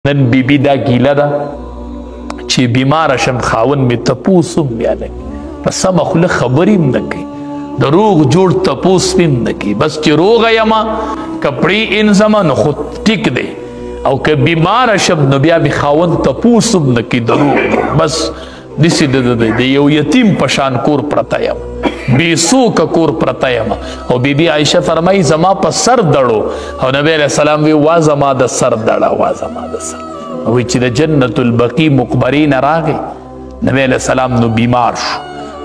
نن بیبی دا گیله ده چې بیمار شم خاون می تپوسم بیا نه په سمه خوله خبرې هم نه کوي د روغ جوړ تپوس هم نه کوي بس چې روغه یمه کپړې انځمه نو خو ټیک دی او که بیمار شم نو بیا مې خاون تپوس هم نه کوي د روغ بس داسې د یو یتیم په شان کور پرته یم بې څوکه کور پرته یم او بیبي عایشه فرمایي زما په سر دړو او نبی علیه السلام وی وا زما د سر دړه وا زما د سر وی چې د جنت البقیع مقبرې نه راغی نبی علیه السلام نو بیمار شو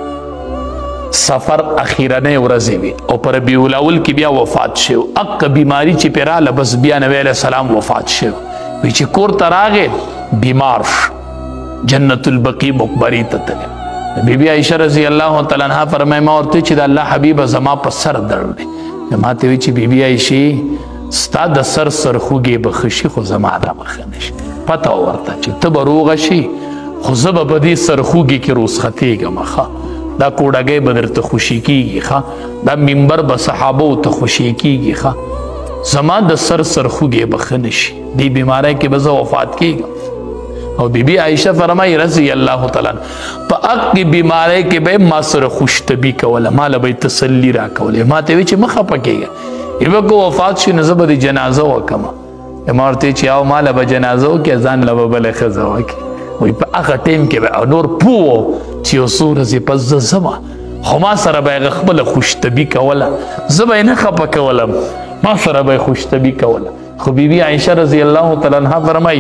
سفر اخیرنۍ ورځې وي او په ربیع الاول کې بیا وفات شو اق بیماری چې پې راله بس بیا نبی علیه السلام وفات شو وی چې کور ته راغی بیمار شو جنت البقیع مقبرې ته تللی بیبی عائشہ رضی اللہ تعالیٰ عنہ فرمائے ما ورته چې د الله حبیب زما په سر درد دی ما ته وی چې بیبی عائشہ ستا د سر سرخوږی به ښه شي خو زما دا مخه نه شي پته ورته چې ته به روغه شي خو زه به په دې سرخوږي کې روسختېږم ښه دا کوډګۍ به درته خوشي کېږي ښه دا منبر به صحابو ته خوشي کېږي ښه زما د سر سرخوږی به ښه نه شي دې بیماری کې به زه وفات کېږم او بیبی عائشہ فرمائی رضی اللہ تعالیٰ پا اقی بیماری کے بے ما سر خوشتبی کولا مالا بے تسلی را کولا ما تیوی چی مخا پکے گا ایوہ کو وفات شی نزب دی جنازہ وکما ما ورتے چی آو مالا با جنازہ وکی ازان لبا بل خزا وکی وی پا اقا ٹیم کے بے نور پوو چیو سور زی پس زما خما سر بے غخبل خوشتبی کولا زبا نخا پکولا ما سر بے خوشتبی کولا خو بیبی عائشہ رضی اللہ تعالیٰ عنہ فرمائی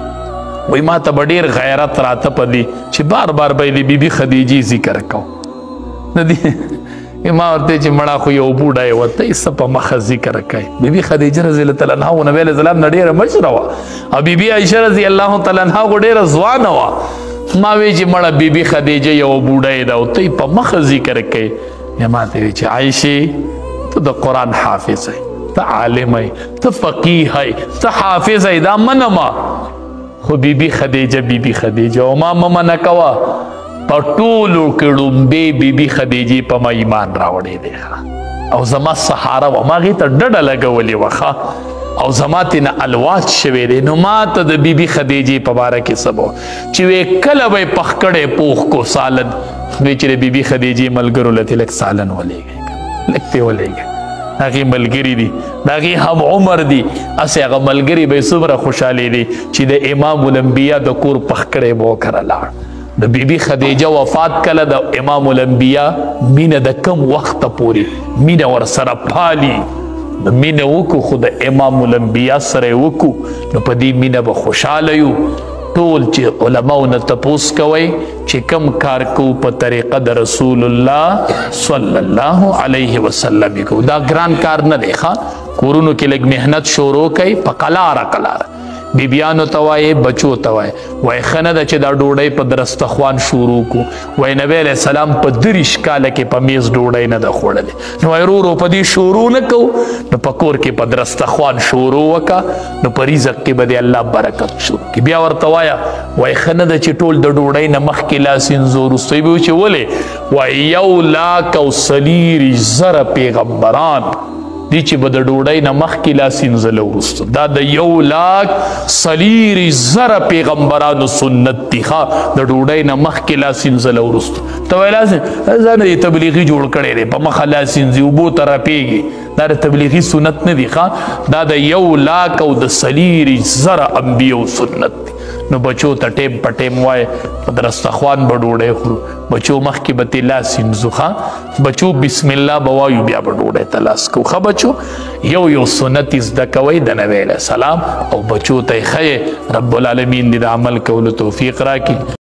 وی ما ته به ډېر غیرت راته پدی چې بار بار به د بیبي خدیجې ذکر کو ندی ما ورته چې مړه خو یو بوډی وه ته یې څه په مخه ذکر کوي بیبي خدیجه رضی الله تعالی عنها نبی علیه السلام نه ډېره مشره وه او بیبي عایشه رضی الله تعالی عنها خو ډېره ځوانه وه ما وی چې مړه بیبي خدیجه یو بوډی ده او ته یې په مخه ذکر کوي ما ته وی چې عایشې ته د قرآن حافظ یې ته عالم یې ته فقیه یې ته حافظ یې دا منمه خو بیبی خدیجه او ما ممنه کوا په ټولو کې ړومبې بیبي خدیجې په ما ایمان راوړی دی او زما سهاره وه ما هغې ته ډډه لګولې وه او زما ترېنه الواز شوی دی نو ما ته د بیبي خدیجې په باره کې څه به چې وی کله به یې پخ کړی پوخ کو سالن وی چې د بیبي خدیجې ملګرو له لږ سالن ولېږئ لږ ترې ولېږئ هغې ملګري دي د هغې هم عمر دي هسې هغه ملګري به یې څومره خوشحالې دي چې د امام الانبیا د کور پخ کړی به وکره لاړ د بیبي خدیجه وفات کله د امام الانبیا مینه د کم وخته پورې مینه ورسره پالي د مینه وکړو خو د امام الانبیا سره یې وکړو نو په دې مینه به خوشحاله یو ټول چې علماو نه تپوس کوئ چې کم کار کو په طریقه د رسول الله صلی الله علیه وسلم کو دا ګران کار نه دی ښه کورونو کې لږ محنت شروع کوئ په قلاره بیبیانو ته وایې بچو ته وایې وایي ښه نه ده چې دا ډوډۍ په درستخوان شروع کو وایي نبی علیه السلام په 30 کاله کې په میز ډوډۍ نه ده خوړلې نو وایي ورو په دې شروع نه کوو نو په کور کې په درستخوان شروع وکړه نو په رزق کې به دې الله برکت شروع کړي بیا ورته وایه وایي ښه نه ده چې ټول د ډوډۍ نه مخکې لاس وینځو وروستوی به چې ولې وایي 1,00,000 پیغمبران دی چې به د ډوډۍ نه مخکې لاس وینځله وروسته دا د 1,00,000 پیغمبرانو سنت دی ښه د ډوډۍ نه مخکې لاس وینځله وروسته ته وایي لاس ځان یې تبلیغي جوړ کړی دی په مخه لاس وینځي اوبو ته رپېږي دا د تبلیغي سنت نه دی ښه دا د 1,00,000 انبیو سنت دی نو بچو ته ټیم په ټیم وای په درستخوان به ډوډۍ خورو بچو مخکې به ترې لاس وینځو ښه بچو بسم الله به وایو بیا به ډوډۍ ته لاس کوو ښه بچو یو سنت یې زده کوئ د نبی علیه السلام او بچو ته یې ښه رب العالمین دې د عمل کولو توفیق راکړي